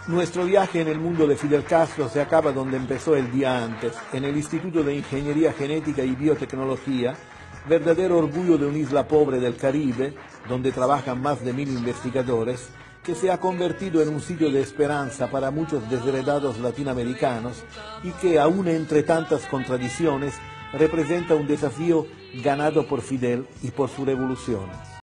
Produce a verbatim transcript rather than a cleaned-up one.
Nuestro viaje en el mundo de Fidel Castro se acaba donde empezó el día antes, en el Instituto de Ingeniería Genética y Biotecnología, verdadero orgullo de una isla pobre del Caribe, donde trabajan más de mil investigadores, que se ha convertido en un sitio de esperanza para muchos desheredados latinoamericanos y que, aún entre tantas contradicciones, representa un desafío ganado por Fidel y por su revolución.